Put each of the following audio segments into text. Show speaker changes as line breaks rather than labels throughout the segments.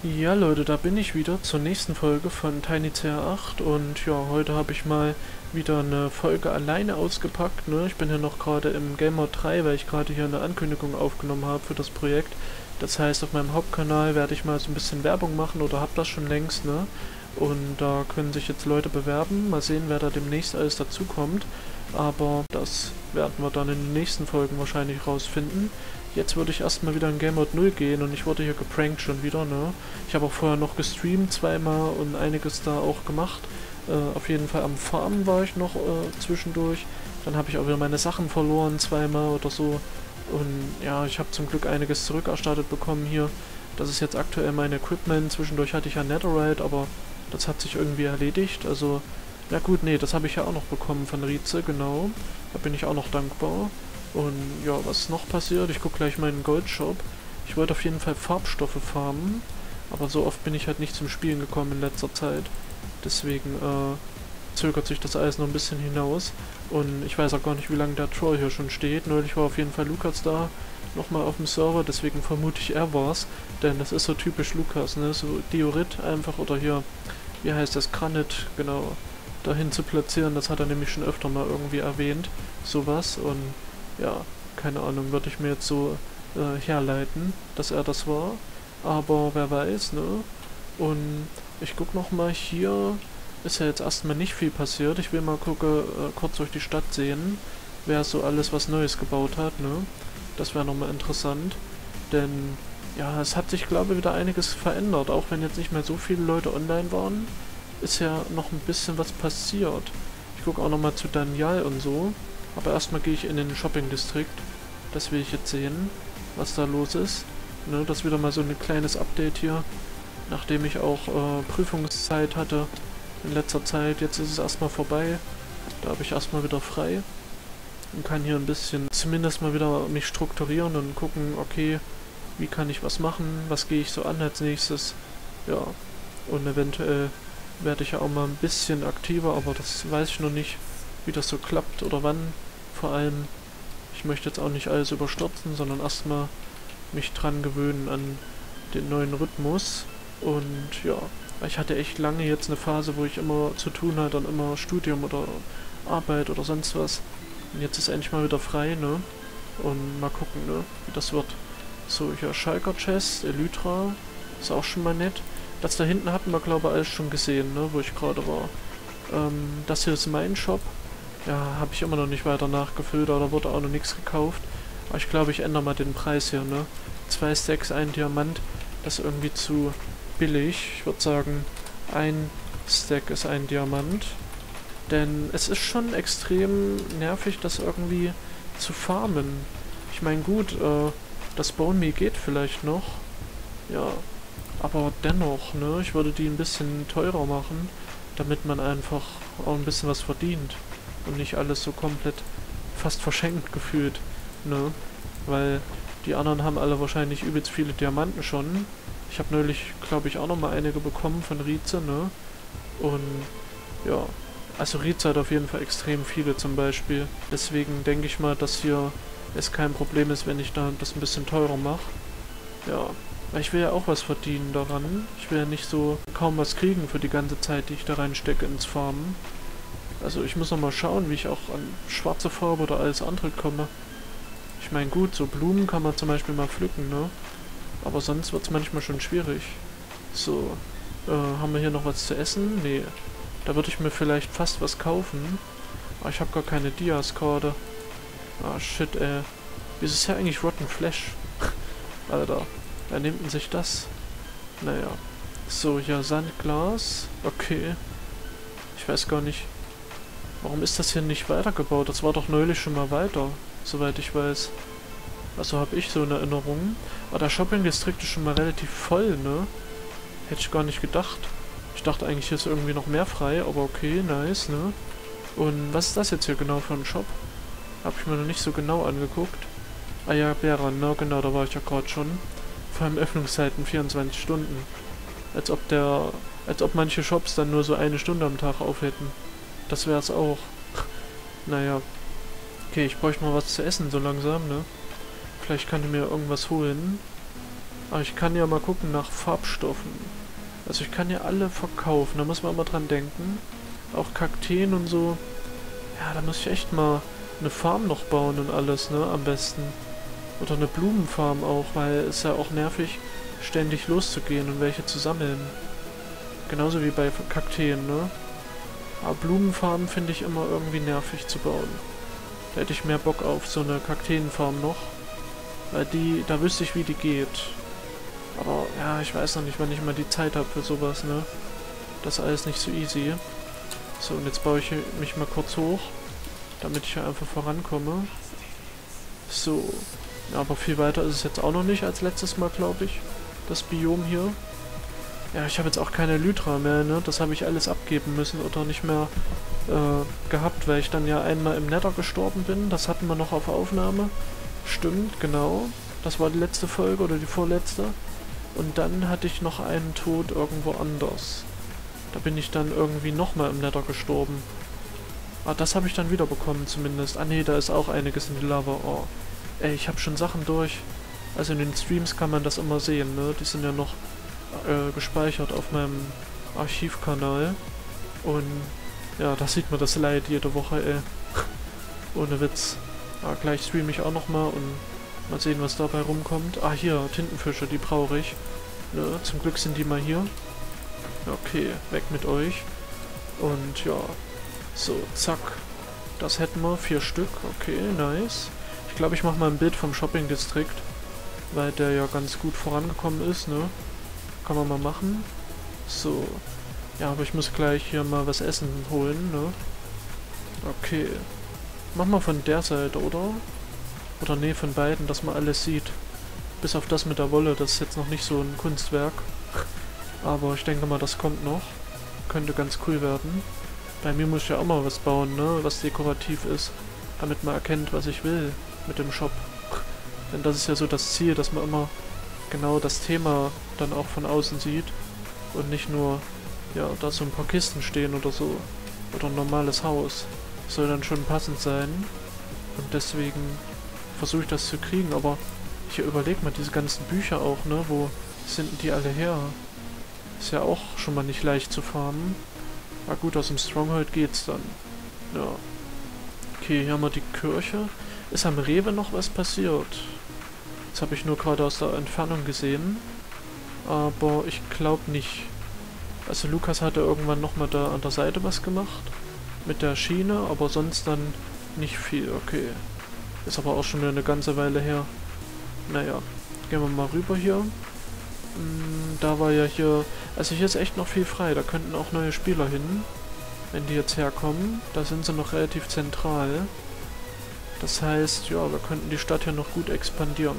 Ja Leute, da bin ich wieder zur nächsten Folge von TinyCR8 und ja, heute habe ich mal wieder eine Folge alleine ausgepackt, ne? Ich bin hier noch gerade im Game Mode 3, weil ich gerade hier eine Ankündigung aufgenommen habe für das Projekt. Das heißt, auf meinem Hauptkanal werde ich mal so ein bisschen Werbung machen oder habe das schon längst, ne? Und da können sich jetzt Leute bewerben, mal sehen, wer da demnächst alles dazukommt. Aber das werden wir dann in den nächsten Folgen wahrscheinlich rausfinden. Jetzt würde ich erstmal wieder in Game Mode 0 gehen und ich wurde hier geprankt schon wieder, ne? Ich habe auch vorher noch gestreamt zweimal und einiges da auch gemacht. Auf jeden Fall am Farmen war ich noch zwischendurch. Dann habe ich auch wieder meine Sachen verloren zweimal oder so. Und ja, ich habe zum Glück einiges zurückerstattet bekommen hier. Das ist jetzt aktuell mein Equipment. Zwischendurch hatte ich ja Netherite, aber das hat sich irgendwie erledigt. Also, ja gut, nee, das habe ich ja auch noch bekommen von Rize, genau. Da bin ich auch noch dankbar. Und ja, was ist noch passiert? Ich gucke gleich meinen Goldshop. Ich wollte auf jeden Fall Farbstoffe farmen, aber so oft bin ich halt nicht zum Spielen gekommen in letzter Zeit. Deswegen zögert sich das alles noch ein bisschen hinaus. Und ich weiß auch gar nicht, wie lange der Troll hier schon steht. Neulich war auf jeden Fall Lukas da, nochmal auf dem Server, deswegen vermute ich, er war's. Denn das ist so typisch Lukas, ne? So Diorit einfach oder hier, wie heißt das, Granit, genau, dahin zu platzieren. Das hat er nämlich schon öfter mal irgendwie erwähnt. Sowas und ja, keine Ahnung, würde ich mir jetzt so herleiten, dass er das war. Aber wer weiß, ne? Und ich guck nochmal, hier ist ja jetzt erstmal nicht viel passiert. Ich will mal kurz durch die Stadt sehen, wer so alles was Neues gebaut hat, ne? Das wäre nochmal interessant. Denn, ja, es hat sich, glaube ich, wieder einiges verändert. Auch wenn jetzt nicht mehr so viele Leute online waren, ist ja noch ein bisschen was passiert. Ich gucke auch nochmal zu Daniel und so. Aber erstmal gehe ich in den Shopping-Distrikt. Das will ich jetzt sehen, was da los ist. Ne, das ist wieder mal so ein kleines Update hier. Nachdem ich auch Prüfungszeit hatte in letzter Zeit. Jetzt ist es erstmal vorbei. Da habe ich erstmal wieder frei. Und kann hier ein bisschen zumindest mal wieder mich strukturieren und gucken, okay, wie kann ich was machen, was gehe ich so an als nächstes. Ja, und eventuell werde ich ja auch mal ein bisschen aktiver, aber das weiß ich noch nicht, wie das so klappt oder wann. Vor allem, ich möchte jetzt auch nicht alles überstürzen, sondern erstmal mich dran gewöhnen an den neuen Rhythmus. Und ja, ich hatte echt lange jetzt eine Phase, wo ich immer zu tun hatte und immer Studium oder Arbeit oder sonst was. Und jetzt ist endlich mal wieder frei, ne? Und mal gucken, ne, wie das wird. So, hier Schalker Chest, Elytra, ist auch schon mal nett. Das da hinten hatten wir, glaube ich, alles schon gesehen, ne, wo ich gerade war. Das hier ist mein Shop. Ja, habe ich immer noch nicht weiter nachgefüllt, oder wurde auch noch nichts gekauft. Aber ich glaube, ich ändere mal den Preis hier, ne? 2 Stacks, ein Diamant, das ist irgendwie zu billig. Ich würde sagen, ein Stack ist ein Diamant. Denn es ist schon extrem nervig, das irgendwie zu farmen. Ich meine, gut, das Bone Meal geht vielleicht noch. Ja, aber dennoch, ne? Ich würde die ein bisschen teurer machen, damit man einfach auch ein bisschen was verdient. Und nicht alles so komplett fast verschenkt gefühlt, ne? Weil die anderen haben alle wahrscheinlich übelst viele Diamanten schon. Ich habe neulich, glaube ich, auch noch mal einige bekommen von Rize, ne? Und ja, also Rize hat auf jeden Fall extrem viele zum Beispiel. Deswegen denke ich mal, dass hier es kein Problem ist, wenn ich da das ein bisschen teurer mache. Ja, weil ich will ja auch was verdienen daran. Ich will ja nicht so kaum was kriegen für die ganze Zeit, die ich da reinstecke ins Farmen. Also ich muss noch mal schauen, wie ich auch an schwarze Farbe oder alles andere komme. Ich meine, gut, so Blumen kann man zum Beispiel mal pflücken, ne? Aber sonst wird es manchmal schon schwierig. So, haben wir hier noch was zu essen? Nee. Da würde ich mir vielleicht fast was kaufen. Aber ich habe gar keine Dias-Karte. Ah, shit, ey. Wieso ist ja eigentlich Rotten Flesh? Alter, wer nimmt denn sich das? Naja. So, ja, Sandglas. Okay. Ich weiß gar nicht. Warum ist das hier nicht weitergebaut? Das war doch neulich schon mal weiter, soweit ich weiß. Also habe ich so eine Erinnerung. Aber der Shopping-Distrikt ist schon mal relativ voll, ne? Hätte ich gar nicht gedacht. Ich dachte eigentlich, hier ist irgendwie noch mehr frei, aber okay, nice, ne? Und was ist das jetzt hier genau für ein Shop? Habe ich mir noch nicht so genau angeguckt. Ah ja, Bären, ne? Genau, da war ich ja gerade schon. Vor allem Öffnungszeiten 24 Stunden. Als ob manche Shops dann nur so eine Stunde am Tag auf hätten. Das wär's auch. Naja. Okay, ich bräuchte mal was zu essen so langsam, ne? Vielleicht kann ich mir irgendwas holen. Aber ich kann ja mal gucken nach Farbstoffen. Also ich kann ja alle verkaufen, da muss man immer dran denken. Auch Kakteen und so. Ja, da muss ich echt mal eine Farm noch bauen und alles, ne, am besten. Oder eine Blumenfarm auch, weil es ist ja auch nervig, ständig loszugehen und welche zu sammeln. Genauso wie bei Kakteen, ne? Aber Blumenfarmen finde ich immer irgendwie nervig zu bauen. Da hätte ich mehr Bock auf so eine Kakteenfarm noch. Weil die, da wüsste ich, wie die geht. Aber ja, ich weiß noch nicht, wann ich mal die Zeit habe für sowas, ne? Das ist alles nicht so easy. So, und jetzt baue ich mich mal kurz hoch, damit ich hier einfach vorankomme. So. Ja, aber viel weiter ist es jetzt auch noch nicht als letztes Mal, glaube ich. Das Biom hier. Ja, ich habe jetzt auch keine Elytra mehr, ne? Das habe ich alles abgeben müssen oder nicht mehr gehabt, weil ich dann ja einmal im Nether gestorben bin. Das hatten wir noch auf Aufnahme. Stimmt, genau. Das war die letzte Folge oder die vorletzte. Und dann hatte ich noch einen Tod irgendwo anders. Da bin ich dann irgendwie nochmal im Nether gestorben. Ah, das habe ich dann wieder bekommen zumindest. Ah ne, da ist auch einiges in die Lava. Oh. Ey, ich habe schon Sachen durch. Also in den Streams kann man das immer sehen, ne? Die sind ja noch gespeichert auf meinem Archivkanal. Und ja, da sieht man das Leid jede Woche, ey. Ohne Witz. Ah, gleich streame ich auch nochmal und mal sehen, was dabei rumkommt. Ah, hier, Tintenfische, die brauche ich. Ne, zum Glück sind die mal hier. Okay, weg mit euch. Und ja, so, zack. Das hätten wir, 4 Stück. Okay, nice. Ich glaube, ich mache mal ein Bild vom Shopping-Distrikt, weil der ja ganz gut vorangekommen ist, ne? Kann man mal machen. So. Ja, aber ich muss gleich hier mal was essen holen, ne? Okay. Mach mal von der Seite, oder? Oder nee, von beiden, dass man alles sieht. Bis auf das mit der Wolle, das ist jetzt noch nicht so ein Kunstwerk. Aber ich denke mal, das kommt noch. Könnte ganz cool werden. Bei mir muss ich ja auch mal was bauen, ne? Was dekorativ ist. Damit man erkennt, was ich will mit dem Shop. Denn das ist ja so das Ziel, dass man immer genau das Thema dann auch von außen sieht. Und nicht nur, ja, da so ein paar Kisten stehen oder so. Oder ein normales Haus. Soll dann schon passend sein. Und deswegen versuche ich das zu kriegen. Aber hier überleg mal, diese ganzen Bücher auch, ne? Wo sind denn die alle her? Ist ja auch schon mal nicht leicht zu farmen. Na gut, aus dem Stronghold geht's dann. Ja. Okay, hier haben wir die Kirche. Ist am Rewe noch was passiert? Das habe ich nur gerade aus der Entfernung gesehen. Aber ich glaube nicht. Also Lukas hatte irgendwann nochmal da an der Seite was gemacht. Mit der Schiene, aber sonst dann nicht viel. Okay. Ist aber auch schon wieder eine ganze Weile her. Naja, gehen wir mal rüber hier. Da war ja hier... Also hier ist echt noch viel frei. Da könnten auch neue Spieler hin. Wenn die jetzt herkommen. Da sind sie noch relativ zentral. Das heißt, ja, wir könnten die Stadt hier noch gut expandieren.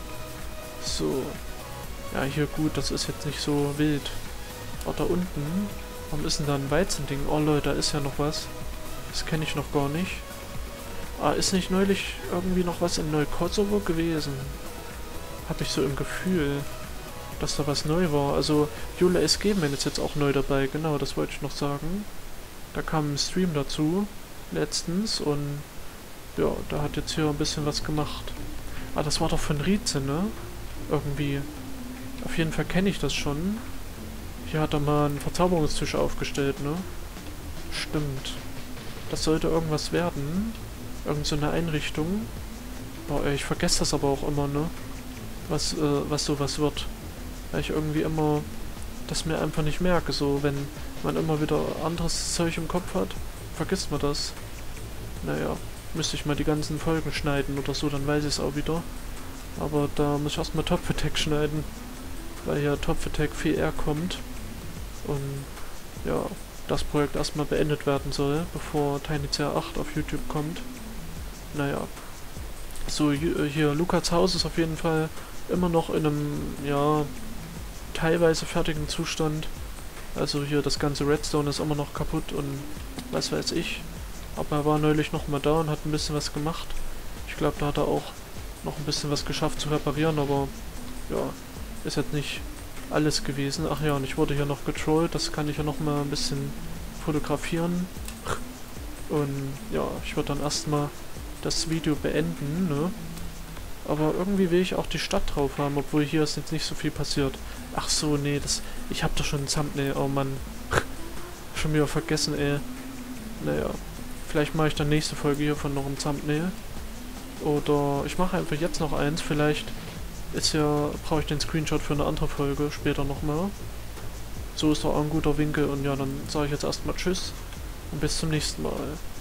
So. Ja, hier gut, das ist jetzt nicht so wild. Auch da unten. Warum ist denn da ein Weizending? Oh Leute, da ist ja noch was. Das kenne ich noch gar nicht. Ah, ist nicht neulich irgendwie noch was in Neu-Kosovo gewesen? Habe ich so im Gefühl, dass da was neu war. Also, Jule SG ist jetzt auch neu dabei. Genau, das wollte ich noch sagen. Da kam ein Stream dazu. Letztens. Und ja, da hat jetzt hier ein bisschen was gemacht. Ah, das war doch von Rize, ne? Irgendwie. Auf jeden Fall kenne ich das schon. Hier hat er mal einen Verzauberungstisch aufgestellt, ne? Stimmt. Das sollte irgendwas werden. Irgend so eine Einrichtung. Boah, ey, ich vergesse das aber auch immer, ne? Was sowas wird. Weil ich irgendwie immer das mir einfach nicht merke. So, wenn man immer wieder anderes Zeug im Kopf hat, vergisst man das. Naja, müsste ich mal die ganzen Folgen schneiden oder so, dann weiß ich es auch wieder. Aber da muss ich erstmal Topf Attack schneiden. Weil ja Topf Attack 4R kommt. Und ja, das Projekt erstmal beendet werden soll, bevor TinyCR8 auf YouTube kommt. Naja. So, hier, Lukas Haus ist auf jeden Fall immer noch in einem, ja, teilweise fertigen Zustand. Also hier, das ganze Redstone ist immer noch kaputt und was weiß ich. Aber er war neulich nochmal da und hat ein bisschen was gemacht. Ich glaube, da hat er auch noch ein bisschen was geschafft zu reparieren, aber ja, ist jetzt nicht alles gewesen. Ach ja, und ich wurde hier noch getrollt, das kann ich ja nochmal ein bisschen fotografieren. Und ja, ich würde dann erstmal das Video beenden, ne? Aber irgendwie will ich auch die Stadt drauf haben, obwohl hier ist jetzt nicht so viel passiert. Ach so, nee, ich hab doch schon ein Thumbnail, oh Mann. Schon wieder vergessen, ey. Naja, vielleicht mache ich dann nächste Folge hiervon noch ein Thumbnail. Oder ich mache einfach jetzt noch eins, vielleicht brauche ich den Screenshot für eine andere Folge später nochmal. So ist doch auch ein guter Winkel und ja, dann sage ich jetzt erstmal Tschüss und bis zum nächsten Mal.